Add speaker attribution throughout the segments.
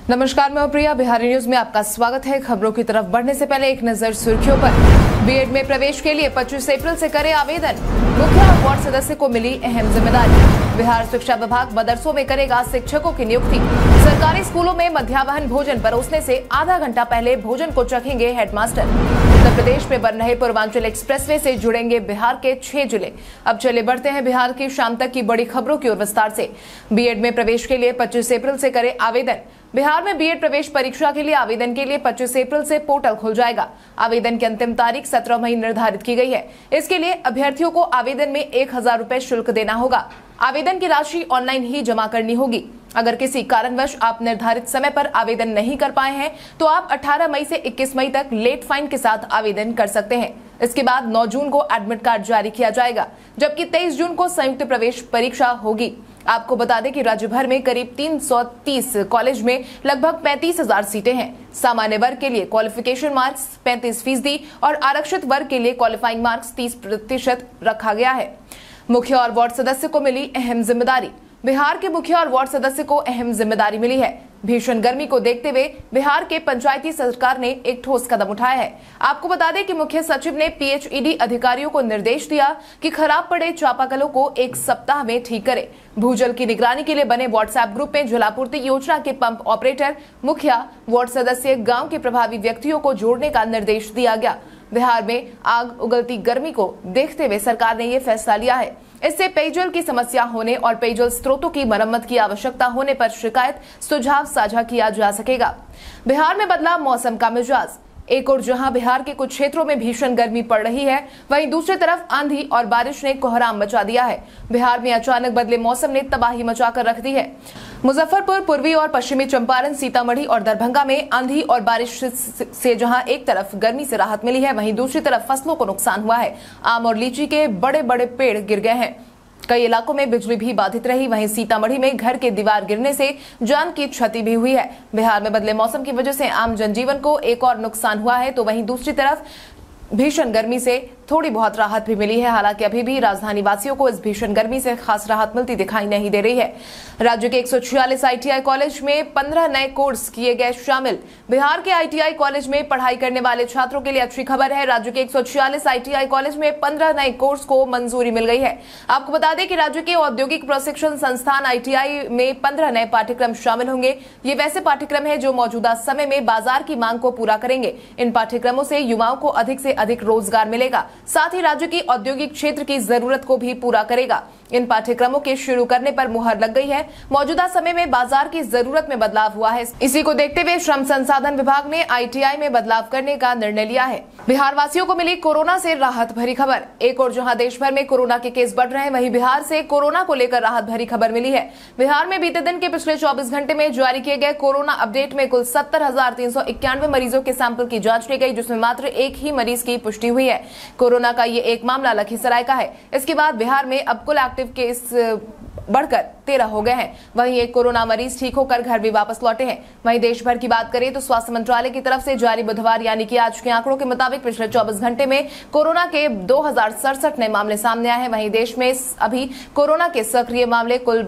Speaker 1: नमस्कार, मैं प्रिया। बिहारी न्यूज में आपका स्वागत है। खबरों की तरफ बढ़ने से पहले एक नजर सुर्खियों पर। बीएड में प्रवेश के लिए 25 अप्रैल से करें आवेदन। मुखिया और वार्ड सदस्य को मिली अहम जिम्मेदारी। बिहार शिक्षा विभाग मदरसों में करेगा शिक्षकों की नियुक्ति। सरकारी स्कूलों में मध्याह्न भोजन परोसने से आधा घंटा पहले भोजन को चखेंगे हेडमास्टर। उत्तर प्रदेश में बन रहे पूर्वांचल एक्सप्रेसवे से जुड़ेंगे बिहार के 6 जिले। अब चले बढ़ते हैं बिहार की शाम तक की बड़ी खबरों की ओर विस्तार से। बीएड में प्रवेश के लिए 25 अप्रैल से करें आवेदन। बिहार में बीएड प्रवेश परीक्षा के लिए आवेदन के लिए 25 अप्रैल से पोर्टल खुल जाएगा। आवेदन की अंतिम तारीख 17 मई निर्धारित की गई है। इसके लिए अभ्यर्थियों को आवेदन में 1000 रुपए शुल्क देना होगा। आवेदन की राशि ऑनलाइन ही जमा करनी होगी। अगर किसी कारणवश आप निर्धारित समय पर आवेदन नहीं कर पाए हैं तो आप 18 मई से 21 मई तक लेट फाइन के साथ आवेदन कर सकते हैं। इसके बाद 9 जून को एडमिट कार्ड जारी किया जाएगा, जबकि 23 जून को संयुक्त प्रवेश परीक्षा होगी। आपको बता दें कि राज्य भर में करीब 330 कॉलेज में लगभग 35,000 सीटें हैं। सामान्य वर्ग के लिए क्वालिफिकेशन मार्क्स 35% और आरक्षित वर्ग के लिए क्वालिफाइंग मार्क्स 30% रखा गया है। मुखिया और वार्ड सदस्य को मिली अहम जिम्मेदारी। बिहार के मुखिया और वार्ड सदस्य को अहम जिम्मेदारी मिली है। भीषण गर्मी को देखते हुए बिहार के पंचायती सरकार ने एक ठोस कदम उठाया है। आपको बता दें कि मुख्य सचिव ने पीएचईडी अधिकारियों को निर्देश दिया कि खराब पड़े चापाकलों को 1 सप्ताह में ठीक करें। भूजल की निगरानी के लिए बने व्हाट्सएप ग्रुप में जलापूर्ति योजना के पंप ऑपरेटर, मुखिया, वार्ड सदस्य, गाँव के प्रभावी व्यक्तियों को जोड़ने का निर्देश दिया गया। बिहार में आग उगलती गर्मी को देखते हुए सरकार ने यह फैसला लिया है। इससे पेयजल की समस्या होने और पेयजल स्रोतों की मरम्मत की आवश्यकता होने पर शिकायत सुझाव साझा किया जा सकेगा। बिहार में बदला मौसम का मिजाज। एक और जहां बिहार के कुछ क्षेत्रों में भीषण गर्मी पड़ रही है, वहीं दूसरी तरफ आंधी और बारिश ने कोहराम मचा दिया है। बिहार में अचानक बदले मौसम ने तबाही मचाकर रख दी है। मुजफ्फरपुर, पूर्वी और पश्चिमी चंपारण, सीतामढ़ी और दरभंगा में आंधी और बारिश से जहां एक तरफ गर्मी से राहत मिली है, वहीं दूसरी तरफ फसलों को नुकसान हुआ है। आम और लीची के बड़े बड़े पेड़ गिर गए हैं। कई इलाकों में बिजली भी बाधित रही। वहीं सीतामढ़ी में घर के दीवार गिरने से जान की क्षति भी हुई है। बिहार में बदले मौसम की वजह से आम जनजीवन को एक और नुकसान हुआ है, तो वहीं दूसरी तरफ भीषण गर्मी से थोड़ी बहुत राहत भी मिली है। हालांकि अभी भी राजधानी वासियों को इस भीषण गर्मी से खास राहत मिलती दिखाई नहीं दे रही है। राज्य के 146 आईटीआई कॉलेज में 15 नए कोर्स किए गए शामिल। बिहार के आईटीआई कॉलेज में पढ़ाई करने वाले छात्रों के लिए अच्छी खबर है। राज्य के 146 आईटीआई कॉलेज में 15 नए कोर्स को मंजूरी मिल गई है। आपको बता दें कि राज्य के औद्योगिक प्रशिक्षण संस्थान आईटीआई में 15 नए पाठ्यक्रम शामिल होंगे। ये वैसे पाठ्यक्रम है जो मौजूदा समय में बाजार की मांग को पूरा करेंगे। इन पाठ्यक्रमों से युवाओं को अधिक से अधिक रोजगार मिलेगा, साथ ही राज्य की औद्योगिक क्षेत्र की जरूरत को भी पूरा करेगा। इन पाठ्यक्रमों के शुरू करने पर मुहर लग गई है। मौजूदा समय में बाजार की जरूरत में बदलाव हुआ है। इसी को देखते हुए श्रम संसाधन विभाग ने आईटीआई में बदलाव करने का निर्णय लिया है। बिहार वासियों को मिली कोरोना से राहत भरी खबर। एक और जहां देश भर में कोरोना के केस बढ़ रहे हैं, वहीं बिहार से कोरोना को लेकर राहत भरी खबर मिली है। बिहार में बीते दिन के पिछले 24 घंटे में जारी किए गए कोरोना अपडेट में कुल 70,391 मरीजों के सैंपल की जांच की गई, जिसमें मात्र एक ही मरीज की पुष्टि हुई है। कोरोना का ये एक मामला लखीसराय का है। इसके बाद बिहार में अब कुल एक्टिव केस बढ़कर 13 हो गए हैं। वहीं एक कोरोना मरीज ठीक होकर घर भी वापस लौटे हैं। वहीं देश भर की बात करें तो स्वास्थ्य मंत्रालय की तरफ से जारी बुधवार यानी कि आज के आंकड़ों के मुताबिक पिछले 24 घंटे में कोरोना के 2067 नए मामले सामने आए हैं। वहीं देश में अभी कोरोना के सक्रिय मामले कुल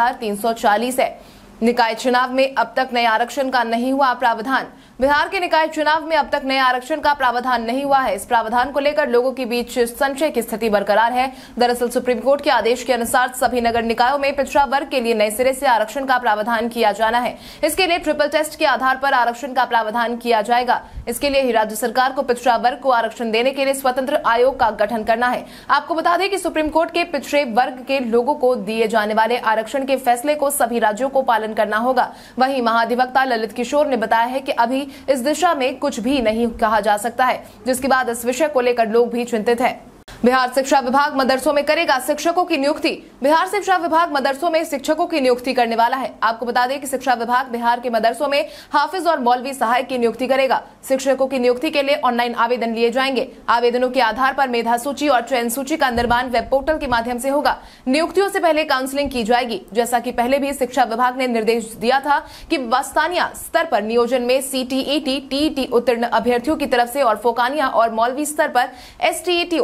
Speaker 1: 12,340 है। निकाय चुनाव में अब तक नए आरक्षण का नहीं हुआ प्रावधान। बिहार के निकाय चुनाव में अब तक नए आरक्षण का प्रावधान नहीं हुआ है। इस प्रावधान को लेकर लोगों के बीच संशय की स्थिति बरकरार है। दरअसल सुप्रीम कोर्ट के आदेश के अनुसार सभी नगर निकायों में पिछड़ा वर्ग के लिए नए सिरे से आरक्षण का प्रावधान किया जाना है। इसके लिए ट्रिपल टेस्ट के आधार पर आरक्षण का प्रावधान किया जाएगा। इसके लिए ही राज्य सरकार को पिछड़ा वर्ग को आरक्षण देने के लिए स्वतंत्र आयोग का गठन करना है। आपको बता दें कि सुप्रीम कोर्ट के पिछड़े वर्ग के लोगों को दिए जाने वाले आरक्षण के फैसले को सभी राज्यों को पालन करना होगा। वहीं महाधिवक्ता ललित किशोर ने बताया है कि अभी इस दिशा में कुछ भी नहीं कहा जा सकता है, जिसके बाद इस विषय को लेकर लोग भी चिंतित हैं। बिहार शिक्षा विभाग मदरसों में करेगा शिक्षकों की नियुक्ति। बिहार शिक्षा विभाग मदरसों में शिक्षकों की नियुक्ति करने वाला है। आपको बता दें कि शिक्षा विभाग बिहार के मदरसों में हाफिज और मौलवी सहायक की नियुक्ति करेगा। शिक्षकों की नियुक्ति के लिए ऑनलाइन आवेदन लिए जाएंगे। आवेदनों के आधार पर मेधा सूची और चयन सूची का निर्माण वेब पोर्टल के माध्यम से होगा। नियुक्तियों से पहले काउंसलिंग की जाएगी। जैसा कि पहले भी शिक्षा विभाग ने निर्देश दिया था कि बस्तानिया स्तर पर नियोजन में सीटीईटी, टीईटी उत्तीर्ण अभ्यर्थियों की तरफ से और फोकानिया और मौलवी स्तर पर एसटीईटी उत्तीर्ण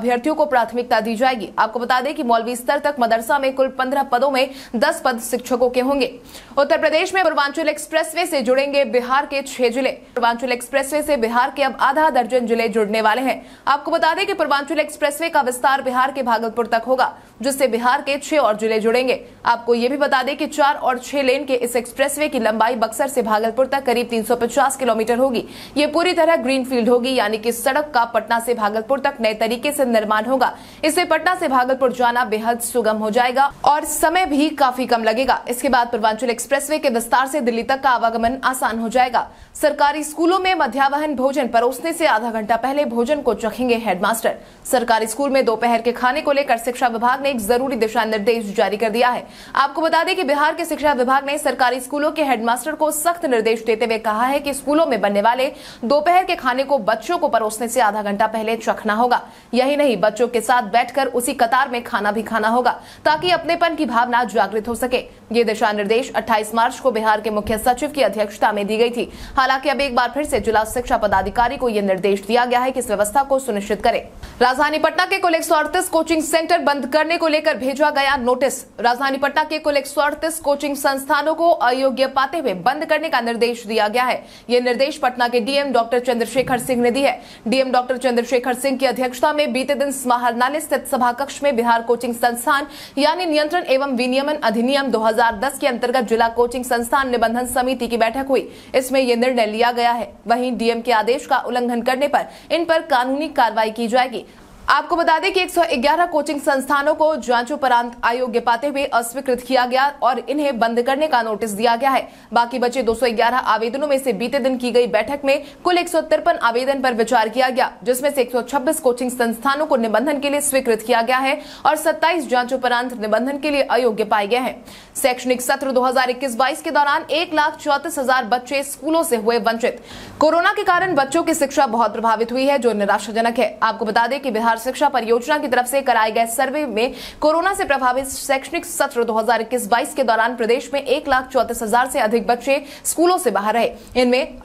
Speaker 1: अभ्यर्थियों को प्राथमिकता दी जाएगी। आपको बता दें कि मौलवी स्तर तक मदरसा में कुल 15 पदों में 10 पद शिक्षकों के होंगे। उत्तर प्रदेश में पूर्वांचल एक्सप्रेसवे से जुड़ेंगे बिहार के 6 जिले। पूर्वांचल एक्सप्रेसवे से बिहार के अब आधा दर्जन जिले जुड़ने वाले हैं। आपको बता दें कि पूर्वांचल एक्सप्रेसवे का विस्तार बिहार के भागलपुर तक होगा, जिससे बिहार के 6 और जिले जुड़ेंगे। आपको ये भी बता दें कि 4 और 6 लेन के इस एक्सप्रेसवे की लंबाई बक्सर से भागलपुर तक करीब 350 किलोमीटर होगी। ये पूरी तरह ग्रीनफील्ड होगी, यानी कि सड़क का पटना से भागलपुर तक नए तरीके से निर्माण होगा। इससे पटना से भागलपुर जाना बेहद सुगम हो जाएगा और समय भी काफी कम लगेगा। इसके बाद पूर्वांचल एक्सप्रेसवे के विस्तार से दिल्ली तक का आवागमन आसान हो जाएगा। सरकारी स्कूलों में मध्याह्न भोजन परोसने से आधा घंटा पहले भोजन को चखेंगे हेडमास्टर। सरकारी स्कूल में दोपहर के खाने को लेकर शिक्षा विभाग ने एक जरूरी दिशा निर्देश जारी कर दिया है। आपको बता दें कि बिहार के शिक्षा विभाग ने सरकारी स्कूलों के हेडमास्टर को सख्त निर्देश देते हुए कहा है कि स्कूलों में बनने वाले दोपहर के खाने को बच्चों को परोसने से आधा घंटा पहले चखना होगा। यही नहीं, बच्चों के साथ बैठकर उसी कतार में खाना भी खाना होगा, ताकि अपनेपन की भावना जागृत हो सके। ये दिशा निर्देश 28 मार्च को बिहार के मुख्य सचिव की अध्यक्षता में दी गई थी। हालांकि अब एक बार फिर से जिला शिक्षा पदाधिकारी को यह निर्देश दिया गया है कि इस व्यवस्था को सुनिश्चित करें। राजधानी पटना के कुल 138 कोचिंग सेंटर बंद करने को लेकर भेजा गया नोटिस। राजधानी पटना के कुल 138 कोचिंग संस्थानों को अयोग्य पाते हुए बंद करने का निर्देश दिया गया है। यह निर्देश पटना के डीएम डॉक्टर चंद्रशेखर सिंह ने दी है। डीएम डॉक्टर चंद्रशेखर सिंह की अध्यक्षता में बीते दिन समाहरणालय स्थित सभा कक्ष में बिहार कोचिंग संस्थान यानी नियंत्रण एवं विनियमन अधिनियम 2010 के अंतर्गत जिला कोचिंग संस्थान निबंधन समिति की बैठक हुई। इसमें यह निर्णय लिया गया है। वहीं डीएम के आदेश का उल्लंघन करने पर इन पर कानूनी कार्रवाई की जाएगी। आपको बता दें कि 111 कोचिंग संस्थानों को जांचोपरांत अयोग्य पाते हुए अस्वीकृत किया गया और इन्हें बंद करने का नोटिस दिया गया है। बाकी बचे 211 आवेदनों में से बीते दिन की गई बैठक में कुल 153 आवेदन पर विचार किया गया, जिसमें से 126 कोचिंग संस्थानों को निबंधन के लिए स्वीकृत किया गया है और 27 जांचोपरांत निबंधन के लिए अयोग्य पाए गए हैं। शैक्षणिक सत्र 2021-22 के दौरान 1,34,000 बच्चे स्कूलों से हुए वंचित। कोरोना के कारण बच्चों की शिक्षा बहुत प्रभावित हुई है, जो निराशाजनक है। आपको बता दें कि बिहार शिक्षा परियोजना की तरफ से कराए गए सर्वे में कोरोना से प्रभावित शैक्षणिक सत्र 2021-22 के दौरान प्रदेश में 1,34,000 से अधिक बच्चे स्कूलों से बाहर रहे। इनमें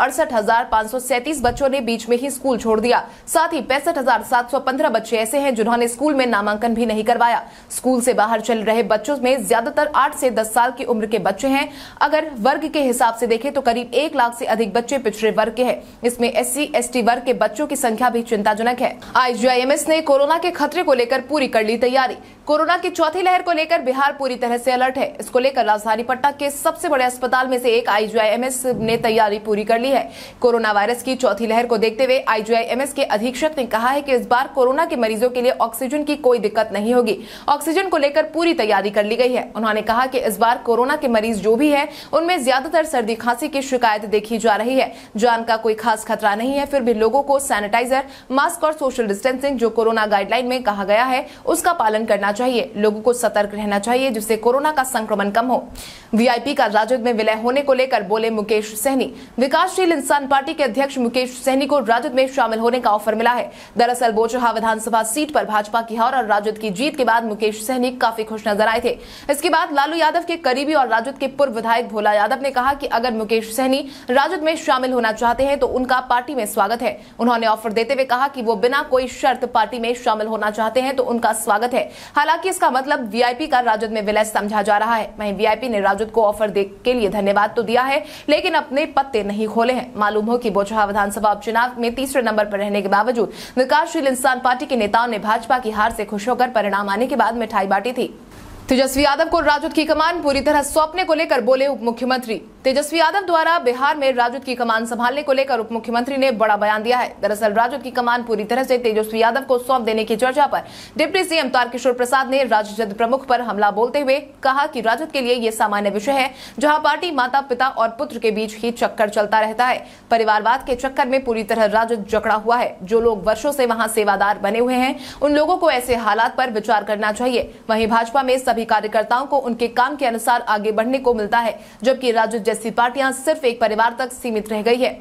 Speaker 1: 68,537 बच्चों ने बीच में ही स्कूल छोड़ दिया। साथ ही 65,715 बच्चे ऐसे हैं जिन्होंने स्कूल में नामांकन भी नहीं करवाया। स्कूल से बाहर चल रहे बच्चों में ज्यादातर 8 से 10 साल की उम्र के बच्चे हैं। अगर वर्ग के हिसाब से देखें तो करीब 1 लाख से अधिक बच्चे पिछड़े वर्ग के हैं। इसमें SC/ST वर्ग के बच्चों की संख्या भी चिंताजनक है। IGIMS ने कोरोना के खतरे को लेकर पूरी कर ली तैयारी। कोरोना की चौथी लहर को लेकर बिहार पूरी तरह से अलर्ट है। इसको लेकर राजधानी पटना के सबसे बड़े अस्पताल में से एक IGIMS ने तैयारी पूरी कर ली है। कोरोना वायरस की चौथी लहर को देखते हुए IGIMS के अधीक्षक ने कहा है कि इस बार कोरोना के मरीजों के लिए ऑक्सीजन की कोई दिक्कत नहीं होगी। ऑक्सीजन को लेकर पूरी तैयारी कर ली गई है। उन्होंने कहा कि इस बार कोरोना के मरीज जो भी है उनमें ज्यादातर सर्दी खांसी की शिकायत देखी जा रही है। जान का कोई खास खतरा नहीं है, फिर भी लोगों को सैनिटाइजर, मास्क और सोशल डिस्टेंसिंग जो कोरोना गाइडलाइन में कहा गया है उसका पालन करना चाहिए। लोगों को सतर्क रहना चाहिए जिससे कोरोना का संक्रमण कम हो। वीआईपी का राजद में विलय होने को लेकर बोले मुकेश सहनी। विकासशील इंसान पार्टी के अध्यक्ष मुकेश सहनी को राजद में शामिल होने का ऑफर मिला है। दरअसल बोचहा विधानसभा सीट पर भाजपा की हार और राजद की जीत के बाद मुकेश सहनी काफी खुश नजर आए थे। इसके बाद लालू यादव के करीबी और राजद के पूर्व विधायक भोला यादव ने कहा कि अगर मुकेश सहनी राजद में शामिल होना चाहते हैं तो उनका पार्टी में स्वागत है। उन्होंने ऑफर देते हुए कहा कि वो बिना कोई शर्त पार्टी में शामिल होना चाहते हैं तो उनका स्वागत है। हालांकि इसका मतलब वीआईपी का राजद में विलय समझा जा रहा है। वहीं वीआईपी ने राजद को ऑफर के लिए धन्यवाद तो दिया है, लेकिन अपने पत्ते नहीं खोले हैं। मालूम हो कि बोचहा विधानसभा उपचुनाव में तीसरे नंबर पर रहने के बावजूद विकासशील इंसान पार्टी के नेताओं ने भाजपा की हार से खुश होकर परिणाम आने के बाद मिठाई बांटी थी। तेजस्वी यादव को राजद की कमान पूरी तरह सौंपने को लेकर बोले उप मुख्यमंत्री। तेजस्वी यादव द्वारा बिहार में राजद की कमान संभालने को लेकर उप मुख्यमंत्री ने बड़ा बयान दिया है। दरअसल राजद की कमान पूरी तरह से तेजस्वी यादव को सौंप देने की चर्चा पर डिप्टी सीएम तारकिशोर प्रसाद ने राजद प्रमुख पर हमला बोलते हुए कहा कि राजद के लिए यह सामान्य विषय है, जहां पार्टी माता पिता और पुत्र के बीच ही चक्कर चलता रहता है। परिवारवाद के चक्कर में पूरी तरह राजद जकड़ा हुआ है। जो लोग वर्षों से वहां सेवादार बने हुए हैं उन लोगों को ऐसे हालात पर विचार करना चाहिए। वहीं भाजपा में सभी कार्यकर्ताओं को उनके काम के अनुसार आगे बढ़ने को मिलता है, जबकि राजद जैसी पार्टियां सिर्फ एक परिवार तक सीमित रह गई है।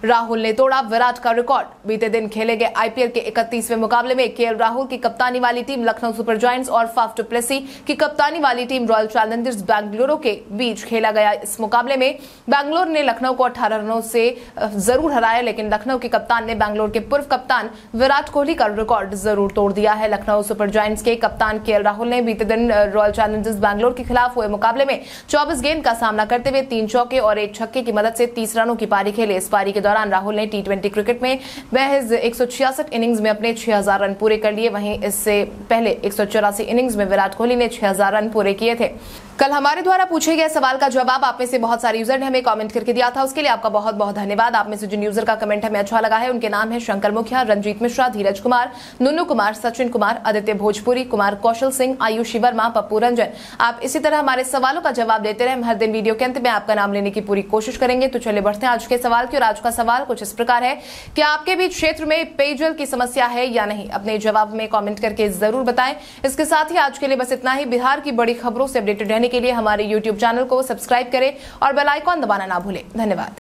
Speaker 1: राहुल ने तोड़ा विराट का रिकॉर्ड। बीते दिन खेले गए आईपीएल के 31वें मुकाबले में केएल राहुल की कप्तानी वाली टीम लखनऊ सुपर जायंट्स और फाफ डु प्लेसी की कप्तानी वाली टीम रॉयल चैलेंजर्स बेंगलुरु के बीच खेला गया। इस मुकाबले में बेंगलुरु ने लखनऊ को 18 रनों से जरूर हराया, लेकिन लखनऊ के कप्तान ने बेंगलुरु के पूर्व कप्तान विराट कोहली का रिकॉर्ड जरूर तोड़ दिया है। लखनऊ सुपर जायंट्स के कप्तान केएल राहुल ने बीते दिन रॉयल चैलेंजर्स बेंगलुरु के खिलाफ हुए मुकाबले में 24 गेंद का सामना करते हुए 3 चौके और 1 छक्के की मदद से 30 रनों की पारी खेली। इस पारी के दौरान राहुल ने टी20 क्रिकेट में महज 166 इनिंग्स में अपने 6000 रन पूरे कर लिए। वहीं इससे पहले 184 इनिंग्स में विराट कोहली ने 6000 रन पूरे किए थे। कल हमारे द्वारा पूछे गए सवाल का जवाब आप में से बहुत सारे यूजर ने हमें कमेंट करके दिया था, उसके लिए आपका बहुत बहुत धन्यवाद। आप में से जिन यूजर का कमेंट हमें अच्छा लगा है उनके नाम है शंकर मुखिया, रंजीत मिश्रा, धीरज कुमार, नुन्नू कुमार, सचिन कुमार, आदित्य भोजपुरी, कुमार कौशल सिंह, आयुषी वर्मा, पप्पू रंजन। आप इसी तरह हमारे सवालों का जवाब देते रहे। हम हर दिन वीडियो के अंत में आपका नाम लेने की पूरी कोशिश करेंगे। तो चलिए बढ़ते हैं आज के सवाल की। और आज का सवाल कुछ इस प्रकार है कि आपके भी क्षेत्र में पेयजल की समस्या है या नहीं? अपने जवाब में कमेंट करके जरूर बताएं। इसके साथ ही आज के लिए बस इतना ही। बिहार की बड़ी खबरों से अपडेटेड रहने के लिए हमारे YouTube चैनल को सब्सक्राइब करें और बेल आइकॉन दबाना ना भूलें। धन्यवाद।